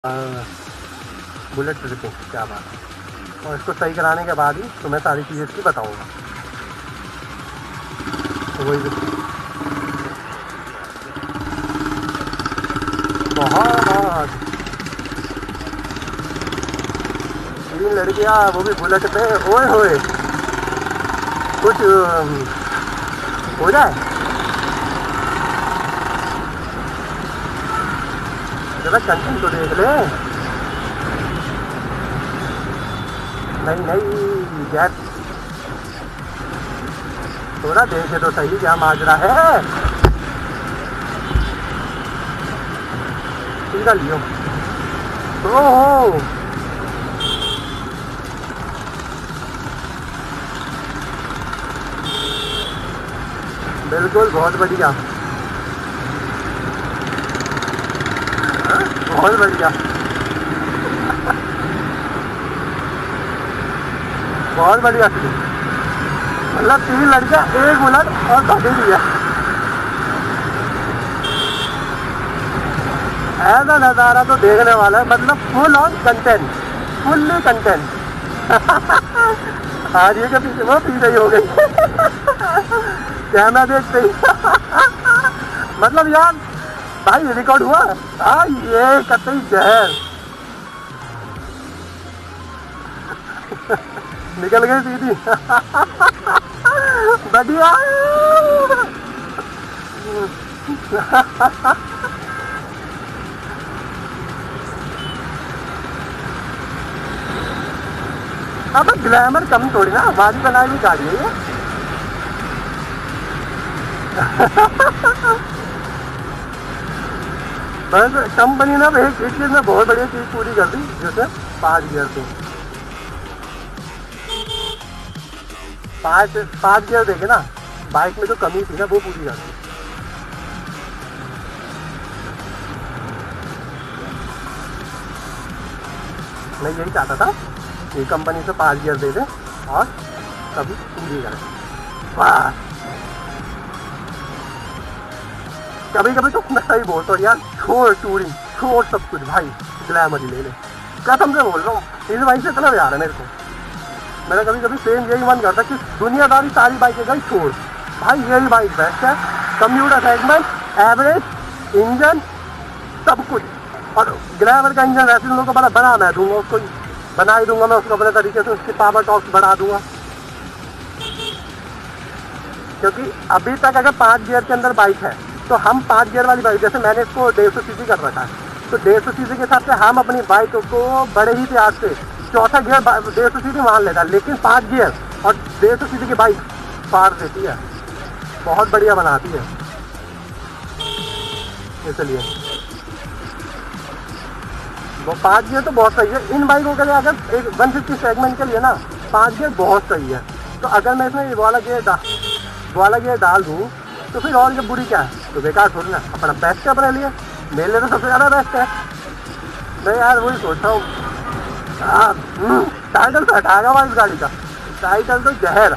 Bullet tripping क्या बात है। और इसको सही कराने के बाद ही तुम्हें सारी चीज़ें इसकी बताऊँगा। तो वही बहुत 3 लड़कियाँ, वो भी बुलेट पे। ओए होए, कुछ हो जाए जरा, कंटेंट तो देख ले। नहीं नहीं यार, थोड़ा देखे तो सही क्या माजरा है। सीधा लियो। ओहो, बिल्कुल, बहुत बढ़िया, बहुत बढ़िया, बहुत बढ़िया। मतलब 3 लड़कियाँ, 1 बुलेट और भगेड़ी है। ऐसा नज़ारा तो देखने वाला है, मतलब full on content, fully content. आज ये के पीछे वो पीछे ही हो गई। कैमरा देखते ही। मतलब यार भाई, रिकॉर्ड हुआ। हाँ, ये कतई जहर निकल गई सीधी। बढ़िया। अब ग्लैमर कम थोड़ी ना, आबादी बनाई हुई गाड़ी है ये। बस कंपनी ने एक चीज में बहुत बढ़िया चीज पूरी कर दी, जैसे 5 गियर थी। 5 गियर देखे ना, बाइक में जो कमी थी ना वो पूरी कर दी। मैं यही चाहता था कि कंपनी से 5 गियर दे दे और कभी पूरी कर। वाह, कभी कभी तो मैं सही बोलता हूँ यार, छोड़ टूरिंग, छोड़ सब कुछ भाई, ग्लैमर ही ले ले। कसम से बोल रहा हूँ, इस बाइक से इतना प्यार है मेरे को। मेरा कभी कभी सेम यही मन करता है कि दुनियादारी सारी बाइकें गई छोड़, भाई यही बाइक बेस्ट है। कंप्यूटर सेगमेंट, एवरेज, इंजन, सब कुछ। और ग्लैमर का इंजन वैसे लोगों को बना मैं दूंगा, उसको बना ही दूंगा मैं उसको अपने तरीके से, उसकी पावर टॉर्क बढ़ा दूंगा। क्योंकि अभी तक अगर 5 गियर के अंदर बाइक है तो हम 5 गियर वाली बाइक, जैसे मैंने इसको 150 सीसी कर रखा है, तो 150 सीसी के हिसाब से हम अपनी बाइक को बड़े ही प्यार से चौथा गियर 150 सीसी मान लेता है, लेकिन 5 गियर और 150 सीसी की बाइक पार देती है, बहुत बढ़िया बनाती है। इसलिए वो 5 गियर तो बहुत सही है इन बाइकों के लिए। अगर एक 150 सेगमेंट के लिए ना 5 गियर बहुत सही है। तो अगर मैं इसमें वाला गियर डाल दूँ तो फिर और जब बुरी क्या है, तो बेकार थोड़ी ना, अपना बेस्ट है अपने लिए। मेरे लिए तो सबसे ज़्यादा बेस्ट है। मैं यार वही सोचता हूँ, टाइटल तो हटाएगा हुआ इस गाड़ी का, टाइटल तो जहर।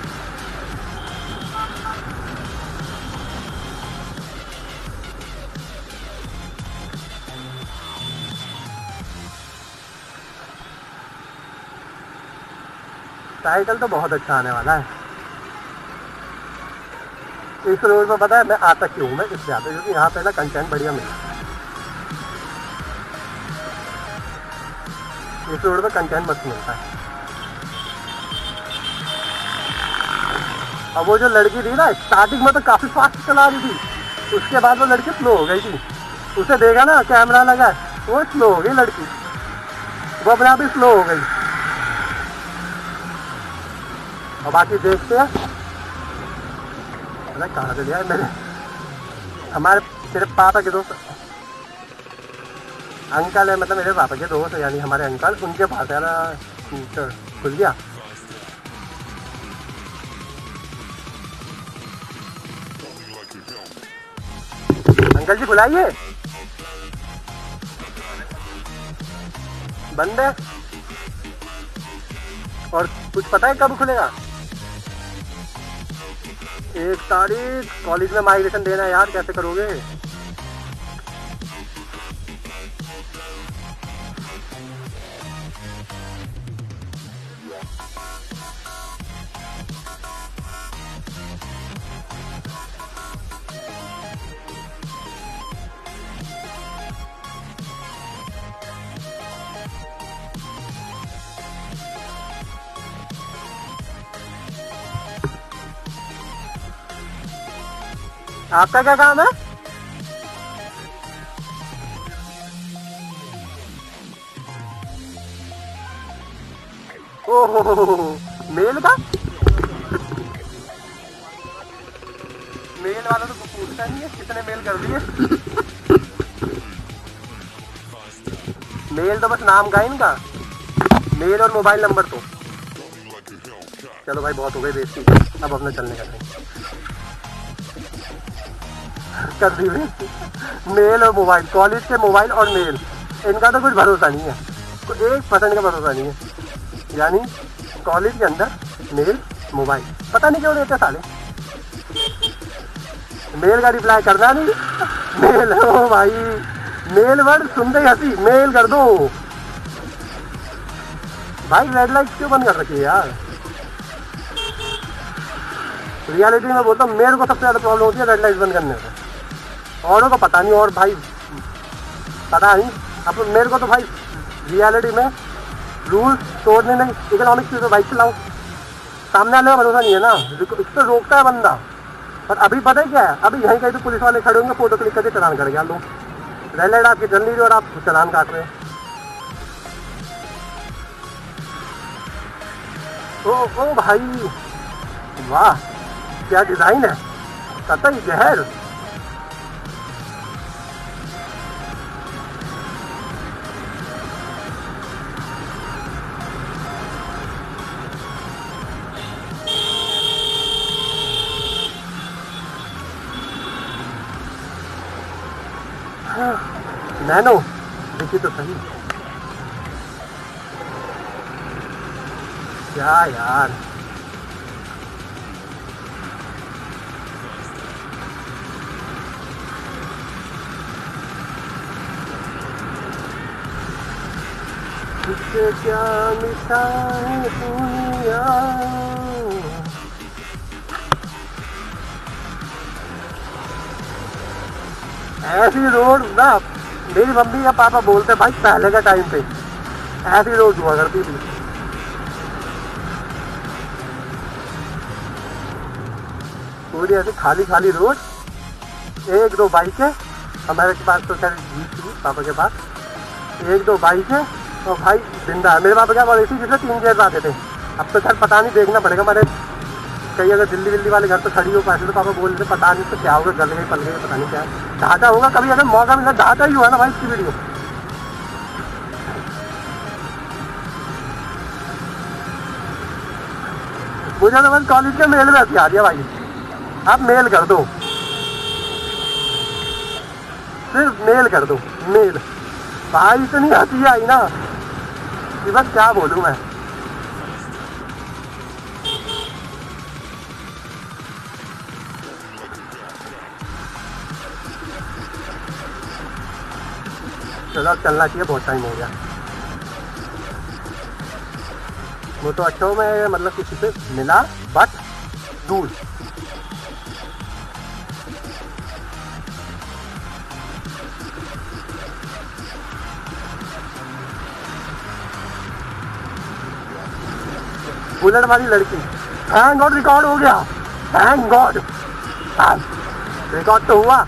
टाइटल तो बहुत अच्छा आने वाला है। इस रोड में पता है मैं आता क्यों हूँ, मैं इसलिए आता हूँ क्योंकि यहाँ पे ना कंटेंट बढ़िया मिला। इस रोड में कंटेंट मस्त मिलता है। अब वो जो लड़की थी ना, स्टार्टिंग में तो काफी फास्ट चला रही थी, उसके बाद वो लड़की स्लो हो गई थी। उसे देखा ना, कैमरा लगा, वो स्लो हो गई लड़की, वो अपने आप ही स्लो हो गई। और बाकी देखते हैं। अरे कहाँ से लिया है मेरे, हमारे तेरे पापा के दोस्त अंकल है, मतलब मेरे पापा के दोस्त है, यानी हमारे अंकल, उनके पास है ना स्कूटर, खुल गया। अंकल जी बुलाइए, बंद है। और कुछ पता है कब खुलेगा? 1 तारीख। कॉलेज में माइग्रेशन देना है यार, कैसे करोगे? आपका क्या काम है? ओहो, मेल का? मेल वाला तो पूछता नहीं है कितने मेल कर दिए। मेल तो बस नाम का है इनका, मेल और मोबाइल नंबर तो। चलो भाई बहुत हो गई बेइज्जती, अब अपना चलने का टाइम कर दी बेइज्जती। मेल और मोबाइल, कॉलेज के मोबाइल और मेल, इनका तो कुछ भरोसा नहीं है, कोई 1% का भरोसा नहीं है। यानी कॉलेज के अंदर मेल मोबाइल पता नहीं क्यों देते साले। मेल का रिप्लाई करना नहीं, मेल हो भाई, मेल वर्ड सुनते ही हंसी, मेल कर दो भाई। रेड लाइट क्यों बंद कर रखी है यार? रियलिटी में बोलता हूँ, मेरे को सबसे ज्यादा प्रॉब्लम होती है रेड लाइट बंद करने से, औरों को पता नहीं। और भाई पता नहीं, अब मेरे को तो भाई रियलिटी में रूल्स तोड़ने नहीं, इकोनॉमिक चीज़ बाइक चलाओ, सामने वाले का भरोसा नहीं है ना, इस पर रोकता है बंदा। पर अभी पता है क्या है, अभी यहीं कहीं तो पुलिस वाले खड़े होंगे, फोटो क्लिक करके चलान कर गया लो, रेड लाइट आपकी जल नहीं रही और आप चलान काट रहे हैं। ओ भाई वाह, क्या डिजाइन है, कतई जहर। नैनो देखिए तो सही, क्या यार। क्या मिठाई दुनिया, ऐसी रोड ना, मेरी मम्मी या पापा बोलते भाई पहले के टाइम पे ऐसी रोड हुआ करती थी। पूरी ऐसी खाली खाली रोड, 1-2 बाइकें, हमारे पास तो खैर जीप थी पापा के पास, 1-2 बाइकें और भाई जिंदा। मेरे पापा क्या बोले थी जिससे 3 गेट आते थे, अब तो खैर पता नहीं, देखना पड़ेगा। मेरे कहीं अगर दिल्ली विल्ली वाले घर तो खड़ी हो पाए तो पापा बोल रहे पता नहीं तो क्या होगा, गल गई पल गई पता नहीं क्या ढाटा होगा। कभी अगर मौका मिला ढाटा ही हुआ ना भाई इसकी वीडियो। मुझे तो बस कॉलेज के मेल में हंसी आ रही है भाई, आप मेल कर दो, सिर्फ मेल कर दो, मेल। भाई इतनी हंसी आई ना कि बस क्या बोलूं मैं। चलो अब चलना चाहिए, बहुत टाइम हो गया। वो तो अच्छा हो मैं मतलब किसी से मिला बट दूर। बुलेट वाली लड़की, थैंक गॉड रिकॉर्ड हो गया, थैंक गॉड रिकॉर्ड तो हुआ।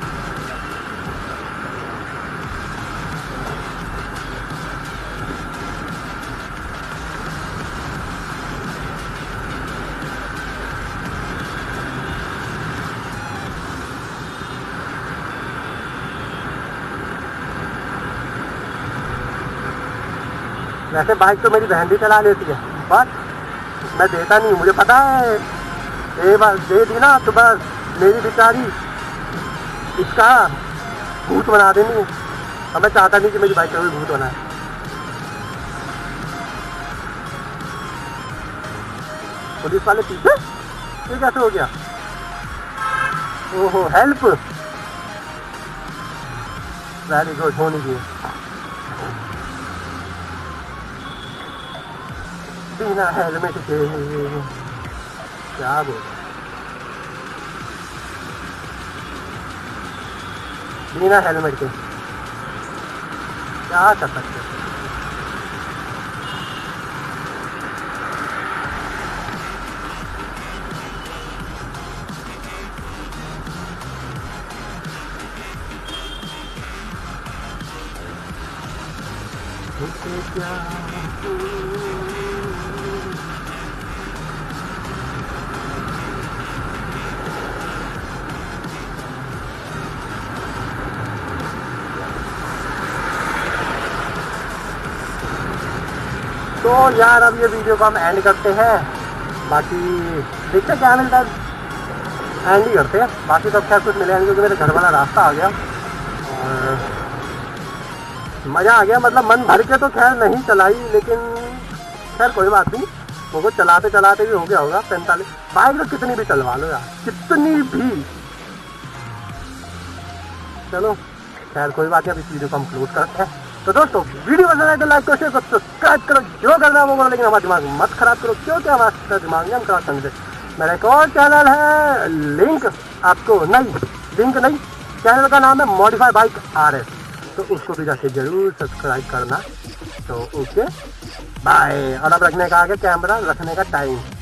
वैसे बाइक तो मेरी बहन भी चला लेती है बट मैं देता नहीं, मुझे पता है एक बार दे दी ना तो बस मेरी बेचारी इसका भूत बना देनी। और मैं चाहता नहीं कि मेरी बाइक का भी भूत बनाए। पुलिस वाले पीछे, ये कैसे हो गया? ओहो हेल्प, वेरी गुड, होनी चाहिए। बिना हेलमेट के क्या बोल, बिना हेलमेट के क्या कर सकते। उसे क्या तो यार अब ये वीडियो को हम एंड करते हैं। बाकी देखते हैं क्या मिलता है, एंड ही करते हैं। बाकी तो खैर कुछ मिलेगा क्योंकि मेरे घर वाला रास्ता आ गया और मज़ा आ गया। मतलब मन भर के तो खैर नहीं चलाई, लेकिन खैर कोई बात नहीं, वो चलाते चलाते भी हो गया होगा 45। बाइक तो कितनी भी चलवा लो यार, कितनी भी। चलो खैर कोई बात नहीं, अब इस वीडियो को हम क्लोज करते हैं। तो दोस्तों वीडियो पसंद आए तो लाइक करो, शेयर करो, सब्सक्राइब करो, जो करना है वो करो, लेकिन हमारा दिमाग मत खराब करो, क्योंकि हमारा दिमाग हम खराब करने। मेरा एक और चैनल है, लिंक आपको लिंक नहीं, चैनल का नाम है मॉडिफाई बाइक RS, तो उसको भी जाके जरूर सब्सक्राइब करना। तो ओके बाय। और अब रखने का आगे कैमरा रखने का टाइम।